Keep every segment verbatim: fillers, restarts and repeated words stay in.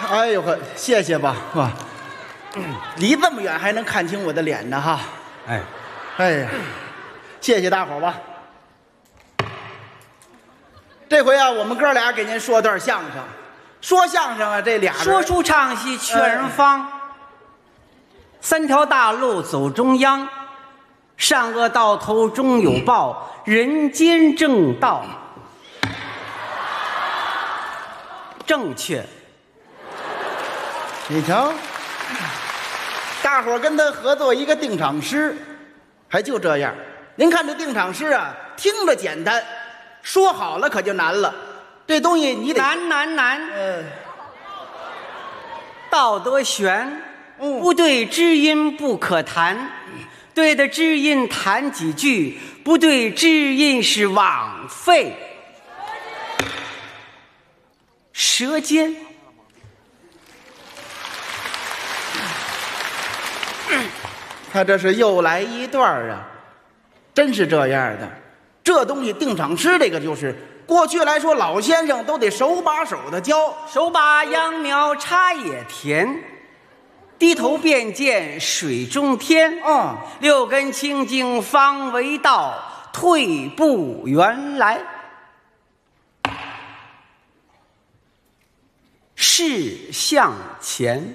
哎呦呵，谢谢吧，是吧？离这么远还能看清我的脸呢哈！ 哎， 哎呀，谢谢大伙儿吧。这回啊，我们哥俩给您说段相声。说相声啊，这俩人说书唱戏劝人方，哎、三条大路走中央，善恶到头终有报，嗯、人间正道。正确。 你瞧，大伙儿跟他合作一个定场诗，还就这样。您看这定场诗啊，听着简单，说好了可就难了。这东西你得难难难。 呃， 道德悬， 嗯、 不对知音不可谈，对的知音谈几句，不对知音是枉费。舌尖。 他这是又来一段啊，真是这样的。这东西定场诗，这个就是过去来说，老先生都得手把手的教。 手把秧苗插野田，低头便见水中天。 啊、嗯， 六根清净方为道，退步原来。事向前。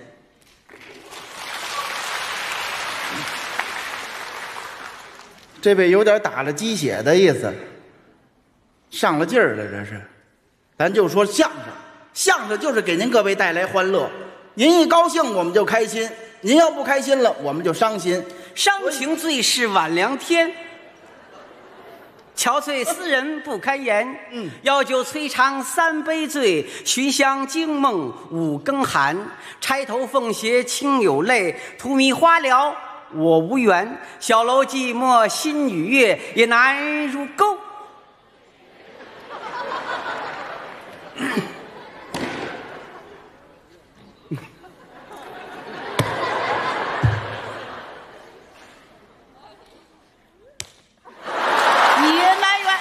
这位有点打了鸡血的意思，上了劲儿了，这是。咱就说相声，相声就是给您各位带来欢乐。您一高兴，我们就开心；您要不开心了，我们就伤心。 伤情最是晚凉天，憔悴思人不堪言。嗯，药酒摧肠三杯醉，寻香惊梦五更寒。钗头凤斜亲有泪，荼蘼花了我无缘。小楼寂寞新与月，也难入钩。也难圆。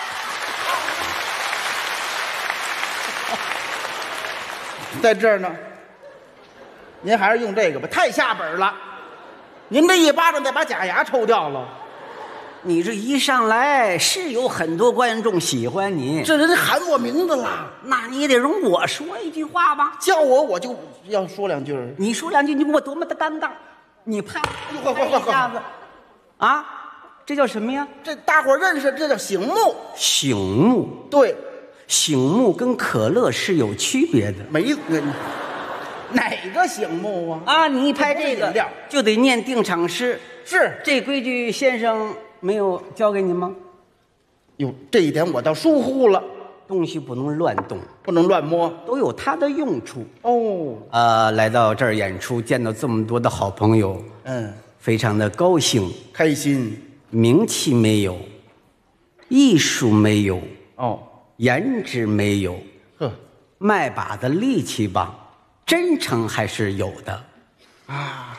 在这儿呢，您还是用这个吧，太下本了。您这一巴掌得把假牙抽掉了。 你这一上来是有很多观众喜欢你， 这人喊我名字了， 那你得容我说一句话吧？ 叫我我就要说两句。 你说两句，你我多么的尴尬！你拍快快快一下子啊！这叫什么呀？ 这大伙认识，这叫醒目。 醒目， 对， 醒目跟可乐是有区别的。 没哪个醒目啊？ 啊，你一拍这个就得念定场诗。 是这规矩，先生没有教给你吗？ 哟，这一点我倒疏忽了。 东西不能乱动， 不能乱摸， 都有它的用处。 哦， 呃，来到这儿演出，见到这么多的好朋友， 嗯， 非常的高兴， 开心。 名气没有，艺术没有， 哦， 颜值没有， 呵， 卖把的力气吧，真诚还是有的啊。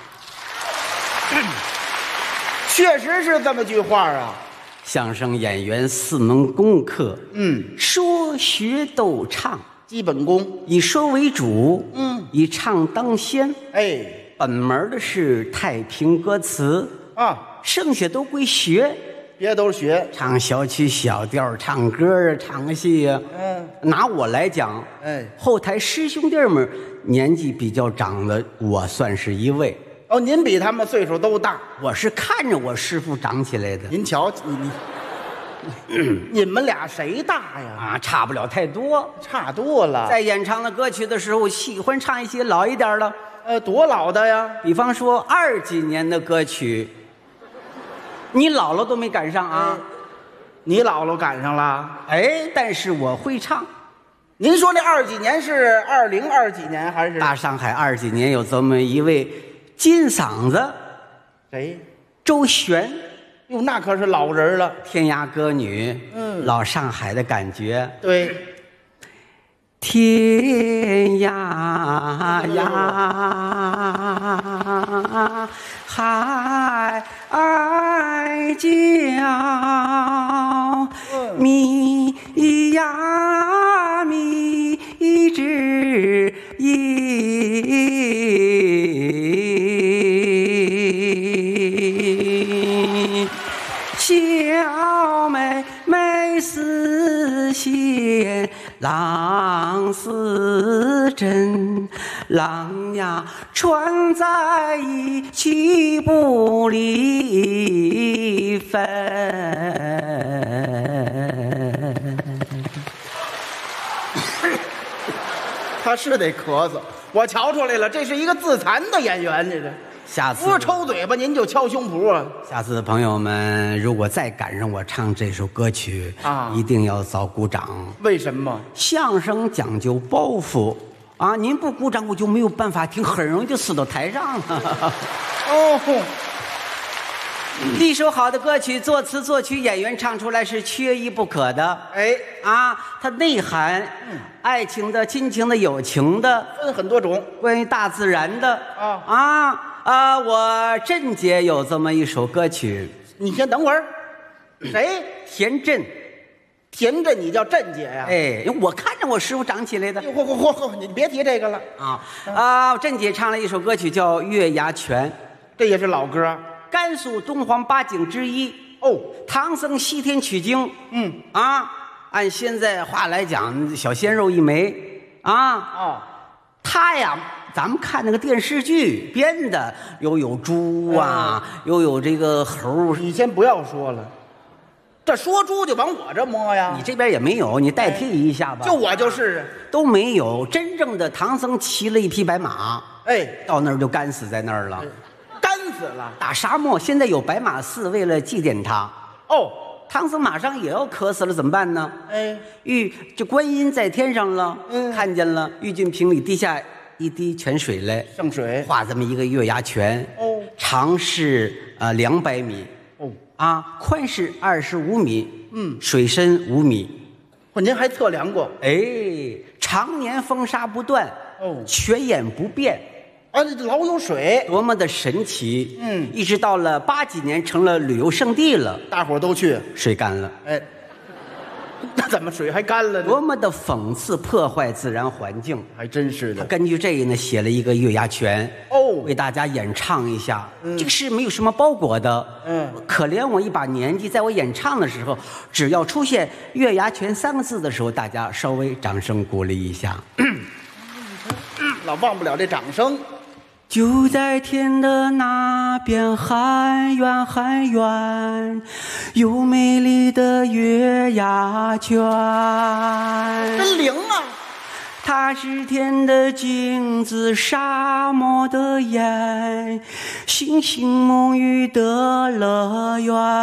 确实是这么句话啊。 相声演员四门功课， 嗯， 说学逗唱， 基本功， 以说为主， 嗯， 以唱当先。 哎， 本门的是太平歌词啊， 剩下都归学， 别都是学， 唱小曲小调，唱歌啊，唱戏啊。 嗯， 拿我来讲， 哎， 后台师兄弟们年纪比较长的，我算是一位。 哦，您比他们岁数都大， 我是看着我师傅长起来的。 您瞧，你你，你们俩谁大呀？ 啊，差不了太多， 差多了。 在演唱的歌曲的时候，喜欢唱一些老一点的。 呃，多老的呀？ 比方说二几年的歌曲，你姥姥都没赶上啊。 哎、你姥姥赶上了？ 哎，但是我会唱。 您说那二几年是二零二几年还是？ 大上海二几年有这么一位金嗓子， 谁？ 周璇。 哟，那可是老人了， 天涯歌女， 嗯， 老上海的感觉。 对， 天涯呀，海角，密呀密之音。 浪似针，浪呀串在一起不离分。 他是得咳嗽，我瞧出来了，这是一个自残的演员，这是。 下次不是抽嘴巴，您就敲胸脯啊！ 下次朋友们如果再赶上我唱这首歌曲啊一定要早鼓掌。 为什么？ 相声讲究包袱啊，您不鼓掌我就没有办法听，很容易就死到台上了。 哦， 一首好的歌曲，作词作曲演员唱出来是缺一不可的。 哎， 啊，它内涵、嗯、爱情的、亲情的、友情的， 分很多种， 关于大自然的啊啊。啊，我郑姐有这么一首歌曲， 你先等会儿。谁？ 田震。 田震，你叫震姐呀？ 哎，我看着我师傅长起来的。 嚯嚯嚯嚯！你别提这个了啊啊！郑姐唱了一首歌曲叫《月牙泉》， 这也是老歌， 甘肃东皇八景之一。 哦， 唐僧西天取经， 嗯啊，按现在话来讲，小鲜肉一枚啊。 哦， 他呀。咱们看那个电视剧编的，又有猪啊，嗯、又有这个猴。 你先不要说了，这说猪就往我这摸呀。 你这边也没有，你代替一下吧。 就我就是都没有。真正的唐僧骑了一匹白马， 哎， 到那儿就干死在那儿了， 干死了。 大沙漠现在有白马寺，为了祭奠他。 哦， 唐僧马上也要渴死了，怎么办呢？ 哎， 玉这观音在天上了， 嗯， 看见了玉净瓶里滴下一滴泉水来， 圣水， 画这么一个月牙泉。 哦， 长是呃两百米， 哦啊，宽是二十五米， 嗯， 水深五米。 哦，您还测量过？ 哎，常年风沙不断， 哦， 泉眼不变， 啊，老有水， 多么的神奇！ 嗯， 一直到了八几年成了旅游胜地了， 大伙儿都去， 水干了。 哎。那怎么水还干了呢？ 多么的讽刺，破坏自然环境， 还真是的。 他根据这个呢，写了一个《月牙泉》 哦， 为大家演唱一下。 嗯、 这个是没有什么包裹的。 嗯， 可怜我一把年纪，在我演唱的时候，只要出现“月牙泉”三个字的时候，大家稍微掌声鼓励一下。 老忘不了这掌声。 就在天的那边，很远很远，有美丽的月牙泉。 真灵啊！ 它是天的镜子，沙漠的眼，星星沐浴的乐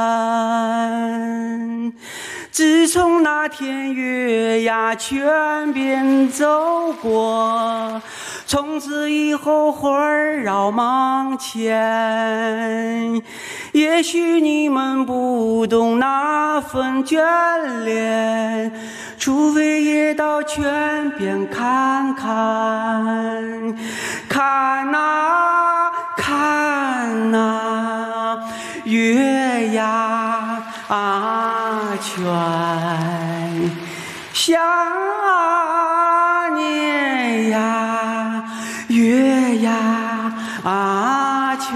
园。自从那天月牙泉边走过，从此以后环绕梦前。也许你们不懂那份眷恋，除非也到泉边看看，看啊看啊，月牙泉，想念呀，月牙泉。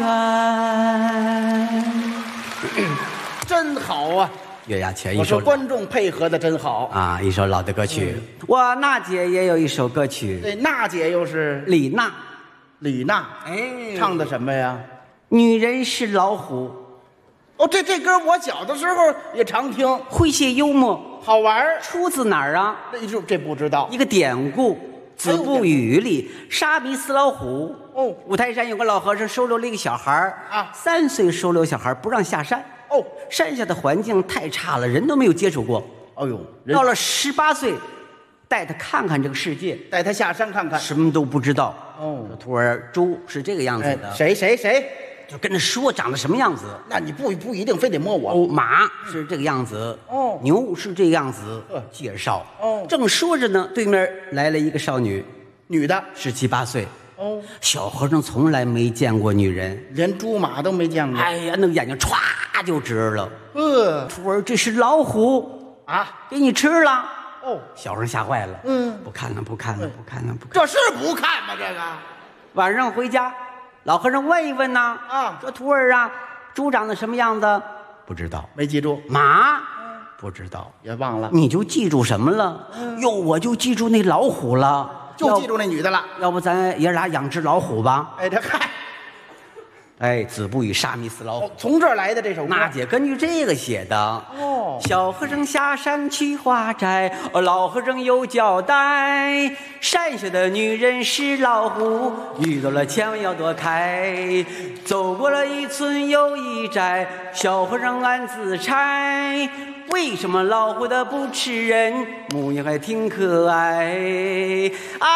真好啊！ 月牙泉， 我一首说观众配合的真好啊，一首老的歌曲。嗯、我娜姐也有一首歌曲， 对，娜姐又是李娜， 李娜， 哎， 唱的什么呀？ 女人是老虎。 哦，这这歌我小的时候也常听， 诙谐幽默， 好玩。 出自哪儿啊？ 这这不知道。 一个典故，《子不语》里，沙弥死老虎。 哦， 五台山有个老和尚收留了一个小孩啊， 三岁收留小孩不让下山。 哦， 山下的环境太差了，人都没有接触过。 哎呦， 到了十八岁，带他看看这个世界， 带他下山看看， 什么都不知道。 哦， 徒儿猪是这个样子的。 哎、谁谁谁？ 就跟他说长得什么样子。 那你不不一定非得摸我。 哦，马是这个样子。 哦， 牛是这个样子。 呃， 介绍。 哦， 正说着呢，对面来了一个少女， 女的， 十七八岁。 哦， 小和尚从来没见过女人， 连猪马都没见过。 哎呀，那个眼睛歘就直了。 呃， 徒儿，这是老虎啊， 给你吃了。 哦， 小和尚吓坏了。 嗯， 不看了，不看了，不看了，不看了。 这是不看吗？这个晚上回家，老和尚问一问呐， 啊， 说徒儿啊，猪长得什么样子？不知道， 没记住。 马， 不知道， 也忘了， 你就记住什么了？哟，我就记住那老虎了， 就记住那女的了。 要不咱爷俩养只老虎吧？ 哎，这嗨， 哎，子不语杀迷死老虎， 哦，从这儿来的这首歌。 娜姐根据这个写的。 哦， 小和尚下山去化斋，哦，老和尚有交代，山下的女人是老虎，遇到了千万要躲开。走过了一村又一寨，小和尚暗自猜，为什么老虎的不吃人，模样还挺可爱啊。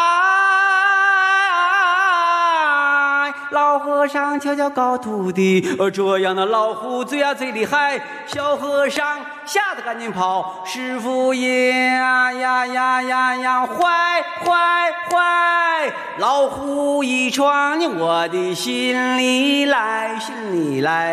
老和尚瞧瞧高徒弟，呃，这样的老虎最呀最厉害。小和尚吓得赶紧跑，师傅呀呀呀呀呀，坏坏坏！老虎一闯进我的心里来，心里来。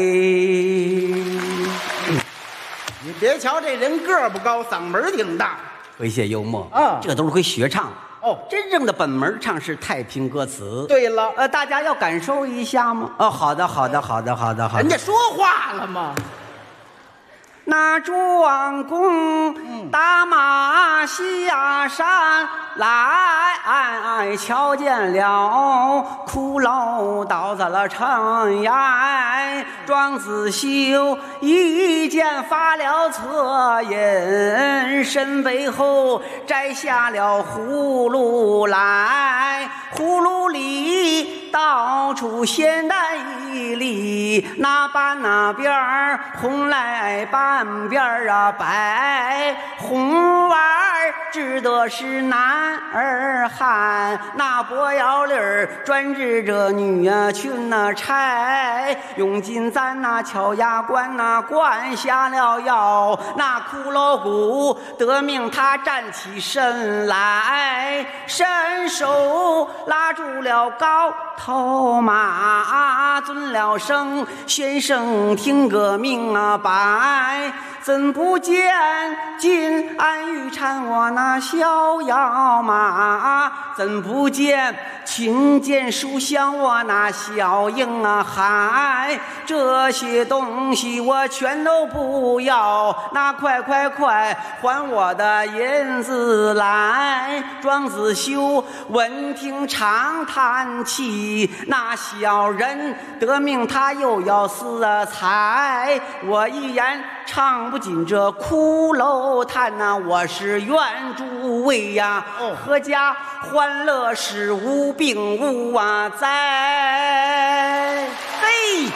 你别瞧这人个儿不高，嗓门挺大。 诙谐幽默啊这都是会学唱。 哦， 真正的本门唱是太平歌词。 对了， 呃，大家要感受一下吗？哦，好的，好的，好的，好的，好的。 人家说话了吗？ 那庄公打马下山来，瞧见了骷髅倒在了尘埃。庄子修一见发了恻隐，身背后摘下了葫芦来，葫芦里到处鲜蛋一粒，那半那边儿红来半边儿啊白，红娃儿指的是男儿汉，那脖腰里儿专指着女啊裙呐钗，用金簪呐敲牙关呐灌下了药，那骷髅骨得命他站起身来，伸手拉住了高头马，尊了声先生听个明啊白，怎不见金鞍玉缠我那逍遥马，怎不见琴键书香我那小鹰啊嗨，这些东西我全都不要，那快快快还我的银子来。庄子修闻听长叹气，那小人得命他又要死财，我一言唱不尽这骷髅叹呐、啊，我是愿诸位呀、 哦， 阖家欢乐是无病无啊灾。嘿，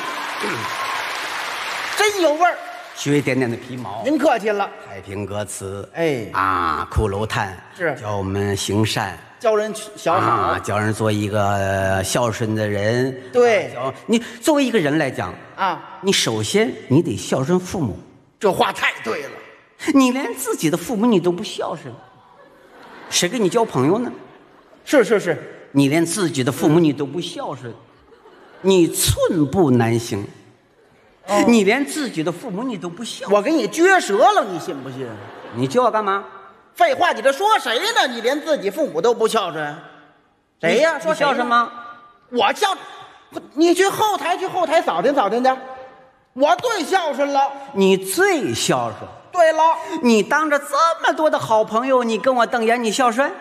真有味儿。 学一点点的皮毛。 您客气了。 太平歌词， 哎啊，骷髅叹是教我们行善。 教人小好、 啊，教人做一个孝顺的人。 对， 啊、你作为一个人来讲啊， 你首先你得孝顺父母。 这话太对了。 你连自己的父母你都不孝顺，谁跟你交朋友呢？ 是是是， 你连自己的父母你都不孝顺，你寸步难行。哦、你连自己的父母你都不孝顺， 我给你撅折了，你信不信？ 你叫我干嘛？ 废话，你这说谁呢？你连自己父母都不孝顺，谁呀？说孝顺吗？ 我孝，你去后台去后台扫听扫听去，我最孝顺了。 你最孝顺。 对了， 你当着这么多的好朋友，你跟我瞪眼，你孝顺？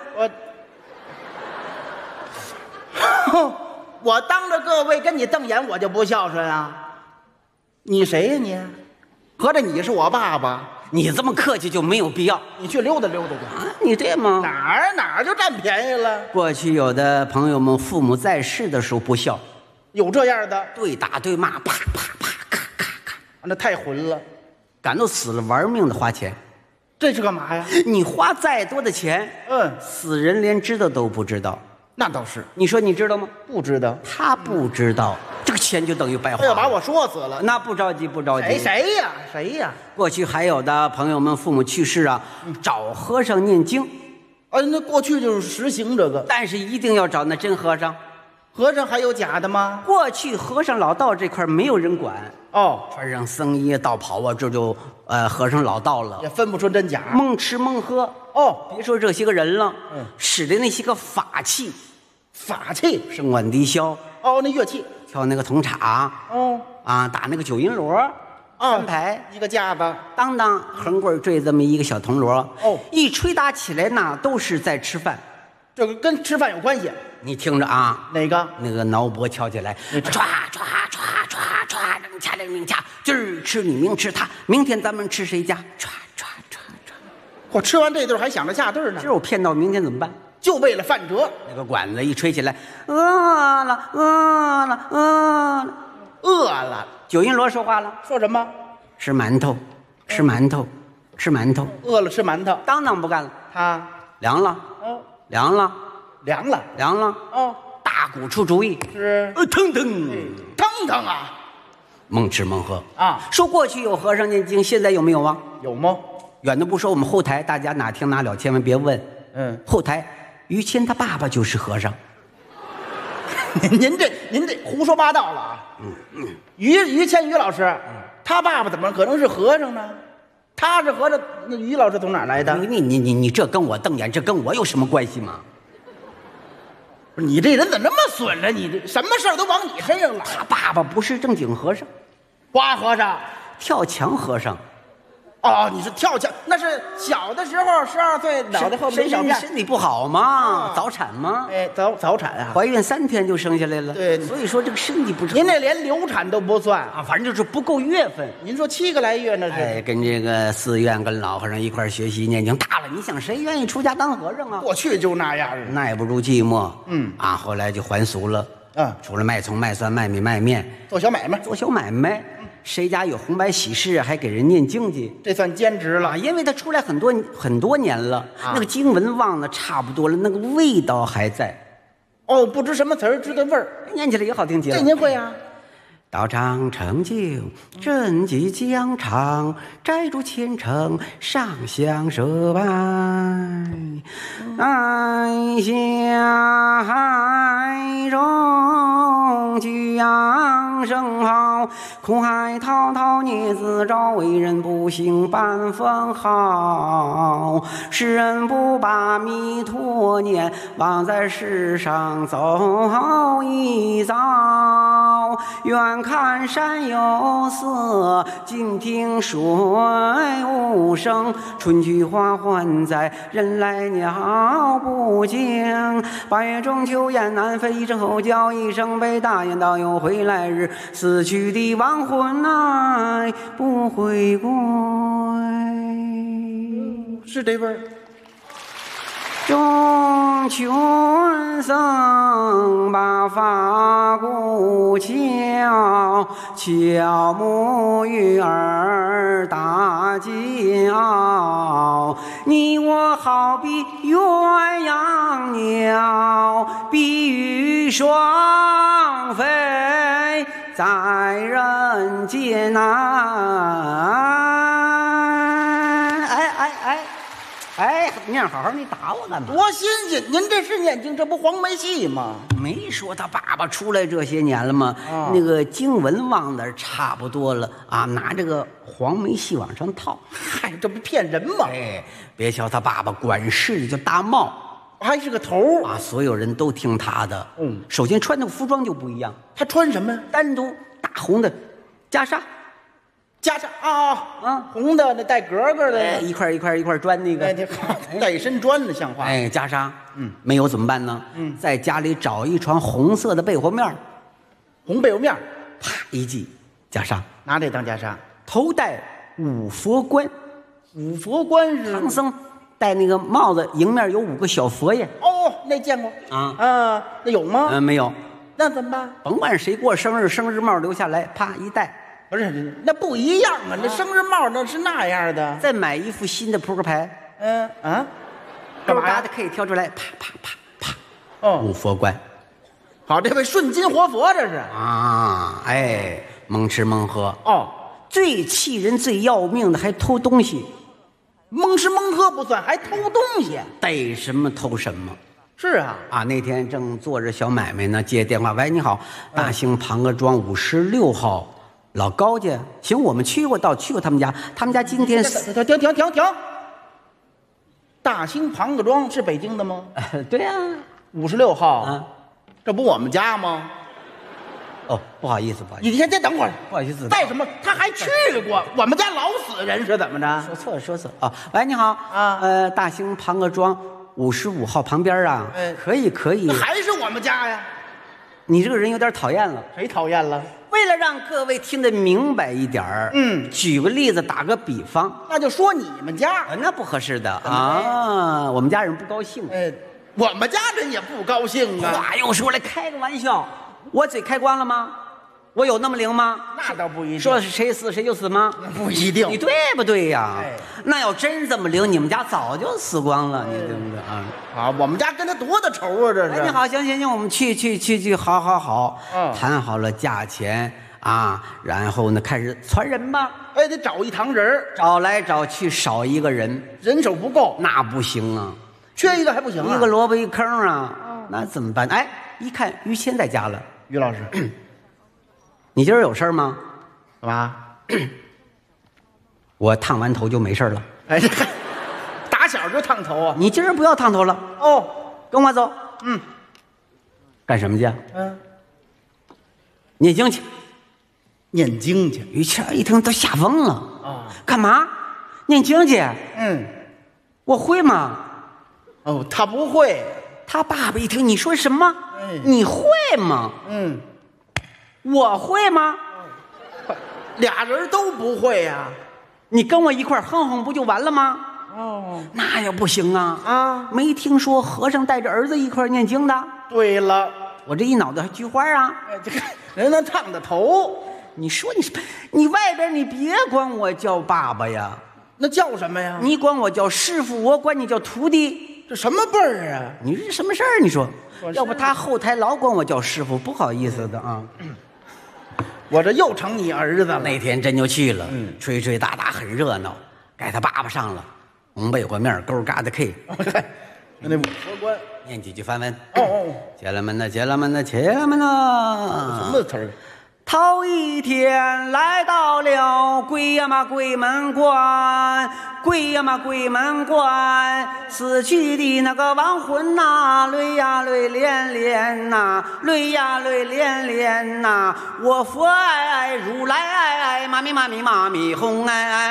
我，我当着各位跟你瞪眼，我就不孝顺啊？你谁呀你？合着你是我爸爸？ 你这么客气就没有必要， 你去溜达溜达去啊！你对吗？ 哪儿哪儿就占便宜了？ 过去有的朋友们父母在世的时候不孝， 有这样的， 对打对骂，啪啪啪，咔咔咔， 那太混了， 赶都死了玩命的花钱， 这是干嘛呀？ 你花再多的钱， 嗯， 死人连知道都不知道。 那倒是， 你说你知道吗？ 不知道， 他不知道，这个钱就等于白花了。 他要把我说死了， 那不着急，不着急。 谁谁呀？谁呀？ 过去还有的朋友们父母去世啊，找和尚念经。 啊，那过去就是实行这个， 但是一定要找那真和尚。 和尚还有假的吗？ 过去和尚老道这块没有人管哦， 穿上僧衣道袍啊，这就呃和尚老道了， 也分不出真假。 蒙吃蒙喝哦， 别说这些个人了， 嗯， 使的那些个法器， 法器， 笙管笛箫， 哦，那乐器， 跳那个铜镲， 哦， 啊，打那个九阴锣， 哦三排， 一个架子。 当当横棍坠这么一个小铜锣， 哦一吹打起来那都是在吃饭。 这个跟吃饭有关系？ 你听着啊， 哪个？ 那个挠脖敲起来， 那唰唰唰唰唰，能掐铃铃掐，今儿吃你，明吃他，明天咱们吃谁家？唰唰唰唰， 我吃完这顿还想着下顿呢今，儿我骗到明天怎么办？ 就为了饭辙。 那个管子一吹起来，饿了饿了饿了， 饿了， 九阴罗说话了， 说什么？ 吃馒头，吃馒头，吃馒头。 饿了吃馒头。 当当不干了， 他， 凉了， 哦， 凉了， 凉了。 凉了， 哦， 大鼓出主意， 是呃，腾腾， 腾腾啊猛吃猛喝。 啊， 说过去有和尚念经，现在有没有啊？ 有吗？ 远的不说，我们后台大家哪听哪了，千万别问。 嗯， 后台于谦他爸爸就是和尚， 您这您这胡说八道了啊！嗯嗯，于于谦于老师，他爸爸怎么可能是和尚呢？他是和尚，那于老师从哪儿来的？ 你你你你这跟我瞪眼，这跟我有什么关系吗？ 不是你这人怎么那么损呢？你这什么事儿都往你身上揽。 他爸爸不是正经和尚， 花和尚。 跳墙和尚。 哦，你是跳墙，那是小的时候，十二岁脑袋后面身身一小片， 身体不好嘛， 啊早产嘛， 哎，早早产啊！ 怀孕三天就生下来了。 对所以说这个身体不是您那连流产都不算， 啊，反正就是不够月份。 您说七个来月那是？ 哎，跟这个寺院跟老和尚一块儿学习念经，大了，你想谁愿意出家当和尚啊？ 过去就那样儿。 耐不住寂寞， 嗯啊，后来就还俗了， 嗯， 除了卖葱、卖蒜、卖米、卖面， 做小买卖， 做小买卖，谁家有红白喜事，还给人念经去。 这算兼职啊， 了。 因为他出来很多很多年了， 啊那个经文忘的差不多了，那个味道还在， 哦，不知什么词儿，知道味儿。 念起来也好听极了。 这您会啊？ 道场成就，赈济疆场，摘竹千乘，上香设拜。爱下海中，举扬声号，苦海滔滔孽自招，为人不行半分好。世人不把弥陀念，枉在世上走一遭。远看山有色，近听水无声。春去花还在，人来鸟不惊。八月中秋雁南飞，一声吼叫一声悲，大雁道有回来日，死去的亡魂来不回归。 是这味儿。 众群僧把法鼓敲，敲木鱼儿打叫。你我好比鸳鸯鸟，比翼双飞在人间啊！哎哎哎！哎，念好好，你打我干嘛？ 多新鲜！您这是念经，这不黄梅戏吗？ 没说他爸爸出来这些年了吗？ 哦那个经文忘的差不多了啊，拿这个黄梅戏往上套。 嗨，这不骗人吗？ 哎，别瞧他爸爸管事的叫大帽还是个头儿。 啊，所有人都听他的。 嗯， 首先穿的服装就不一样， 他穿什么呀？ 单独大红的袈裟， 袈裟啊啊红的那带格格的， 哎，一块一块一块砖那个。 哎，这带一身砖的像话。 哎，袈裟，嗯，没有怎么办呢？嗯，在家里找一床红色的被窝面儿， 红被窝面儿， 啪一系袈裟， 拿这当袈裟。 头戴五佛冠， 五佛冠是唐僧戴那个帽子，迎面有五个小佛爷。 哦，那见过啊啊，那有吗？ 嗯、没有， 那怎么办？ 甭管谁过生日，生日帽留下来，啪一戴， 不是，那不一样啊！那生日帽那是那样的。 再买一副新的扑克牌， 嗯啊，干嘛呀干嘛的？可以挑出来，啪啪啪啪， 哦， 五佛冠好，这位顺金活佛这是。 啊！哎，蒙吃蒙喝， 哦， 最气人、最要命的还偷东西， 蒙吃蒙喝不算，还偷东西。 逮什么偷什么。 是啊， 啊，那天正做着小买卖呢，接电话，喂，你好，大兴庞各庄五十六号老高家，行，我们去过，到去过他们家，他们家今天停停停停停！大兴庞各庄是北京的吗？ 对呀、 五十六号， 啊， 这不我们家吗？ 哦，不好意思，不好意思， 你先先等会儿， 不好意思。 带什么？他还去过，我们家老死人是怎么着？ 说错了，说错了啊！喂，你好啊， 呃，大兴庞各庄五十五号旁边啊， 哎可以可以。 还是我们家呀？ 你这个人有点讨厌了。 谁讨厌了？ 为了让各位听得明白一点儿， 嗯， 举个例子，打个比方， 那就说你们家。 呃那不合适的啊，我们家人不高兴。 哎，我们家人也不高兴啊。 话又说来，开个玩笑，我嘴开光了吗？我有那么灵吗？ 那倒不一定。 说是谁死谁就死吗？ 不一定。 你对不对呀？ 哎那要真这么灵，你们家早就死光了，你对不对啊？ 啊，我们家跟他多大仇啊？这是。 哎，你好，行行行，我们去去去去，好好好， 嗯谈好了价钱啊，然后呢开始传人吧， 哎，得找一堂人儿， 找来找去少一个人， 人手不够， 那不行啊， 缺一个还不行啊。 一个萝卜一坑啊，那怎么办？哎，一看于谦在家了， 于老师， 你今儿有事儿吗？ 干嘛？ 我烫完头就没事了。 哎，这打小就烫头啊。 你今儿不要烫头了， 哦， 跟我走。 嗯干什么去？ 嗯， 念经去。 念经去。 于谦一听都吓疯了啊！ 干嘛？念经去？ 嗯， 我会吗？ 哦，他不会。 他爸爸一听你说什么？ 哎你会吗？ 嗯， 我会吗？ 俩人都不会呀、 你跟我一块儿哼哼不就完了吗？ 哦， 那也不行啊！ 啊， 没听说和尚带着儿子一块儿念经的， 对了， 我这一脑袋还菊花啊！ 哎，这个人能烫的头， 你说你是，你外边你别管我叫爸爸呀， 那叫什么呀？ 你管我叫师傅，我管你叫徒弟， 这什么辈儿啊？ 你这什么事儿？你说我，是要不他后台老管我叫师傅，不好意思的啊。 我这又成你儿子了。 那天真就去了， 嗯吹吹打打很热闹，该他爸爸上了，红背火面勾嘎的 K， 那五佛官， 念几句梵文。 哦哦， 姐了们呐，姐了们呐，姐了们什呐。 么词儿？ 头一天来到了鬼呀嘛鬼门关，鬼呀嘛鬼门关，死去的那个亡魂呐，泪呀泪连连呐，泪呀泪连连呐。我佛爱爱如来爱爱，妈咪妈咪妈咪红爱爱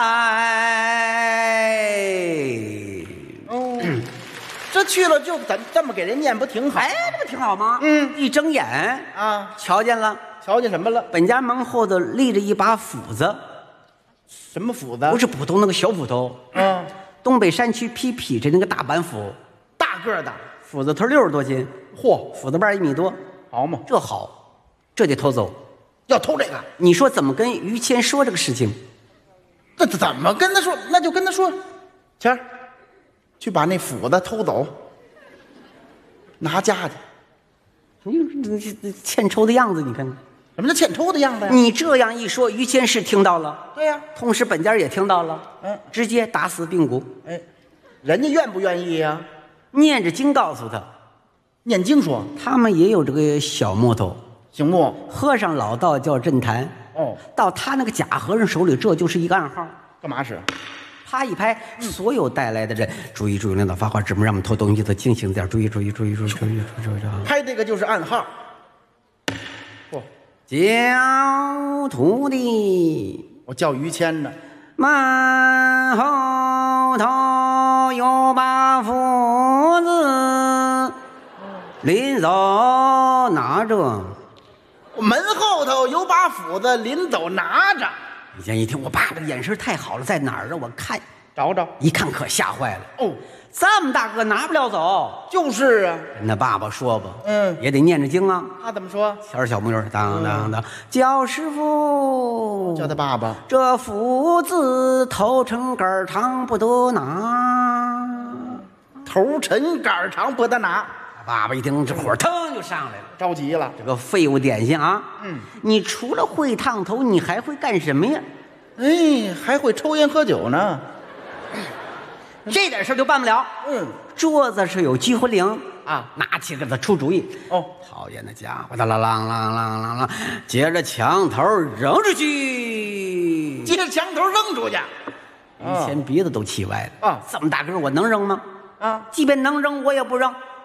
爱。 哦，这去了就怎这么给人念不挺好？ 哎，这不挺好吗？ 嗯一睁眼啊， 瞧见了。 瞧见什么了？ 本家门后头立着一把斧子， 什么斧子？ 不是普通那个小斧头， 嗯， 东北山区劈劈着那个大板斧， 大个儿的。 斧子头六十多斤， 嚯， 斧子把一米多， 好嘛， 这好，这得偷走。 要偷这个， 你说怎么跟于谦说这个事情？ 这怎么跟他说？那就跟他说，谦儿，去把那斧子偷走，拿家去。 你你你欠抽的样子，你看， 什么叫欠抽的样子呀？ 你这样一说，于谦是听到了， 对呀、 同时本家也听到了， 嗯， 直接打死病骨， 哎，人家愿不愿意呀、 念着经告诉他， 念经说， 他们也有这个小木头， 醒不？ 和尚老道叫镇坛， 哦， 到他那个假和尚手里，这就是一个暗号。 干嘛使？ 啪一拍，所有带来的人，注意注意，领导发话，指明让我们偷东西的清醒点，注意注意注意注意注意注意注意啊！ 拍这个就是暗号。哦， 教徒弟我叫于谦呢。 门后头有把斧子，临走拿着。 门后头有把斧子，临走拿着， 以前一听，我爸爸的眼神太好了，在哪儿啊？我看找找。 一看可吓坏了， 哦， 这么大个拿不了走。 就是啊。 跟他爸爸说吧， 嗯也得念着经啊。 他怎么说？ 前儿小木鱼，当当当，叫师傅， 叫他爸爸。 这斧子头沉杆儿长，不得拿。 头沉杆儿长，不得拿。 爸爸一听，这火腾就上来了。 着急了。 这个废物点心啊！ 嗯， 你除了会烫头，你还会干什么呀？ 哎，还会抽烟喝酒呢。 这点事儿就办不了。 嗯， 桌子是有激活铃啊， 拿起给他出主意。 哦， 讨厌的家伙，他啷啷啷啷啷啷，接着墙头扔出去， 接着墙头扔出去。 以前鼻子都气歪了啊这么大个儿我能扔吗？ 啊， 即便能扔，我也不扔。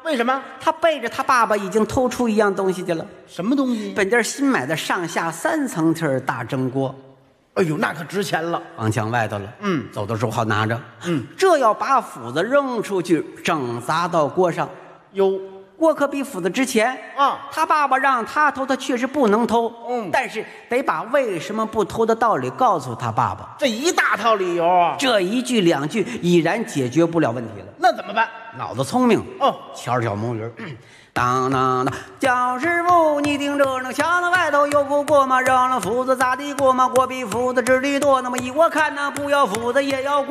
为什么？ 他背着他爸爸已经偷出一样东西去了， 什么东西？ 本家新买的上下三层屉儿大蒸锅。 哎呦，那可值钱了。 放墙外头了， 嗯， 走的时候好拿着， 嗯， 这要把斧子扔出去，整砸到锅上。 哟， 锅可比斧子值钱啊！ 他爸爸让他偷，他确实不能偷， 嗯， 但是得把为什么不偷的道理告诉他爸爸。 这一大套理由啊， 这一句两句已然解决不了问题了。 那怎么办？ 脑子聪明哦， 敲着小木鱼儿，当当当，蒋师傅，你听着，那墙的外头有口锅吗？扔了斧子砸的锅吗？锅比斧子值的多，那么依我看呢，不要斧子也要锅。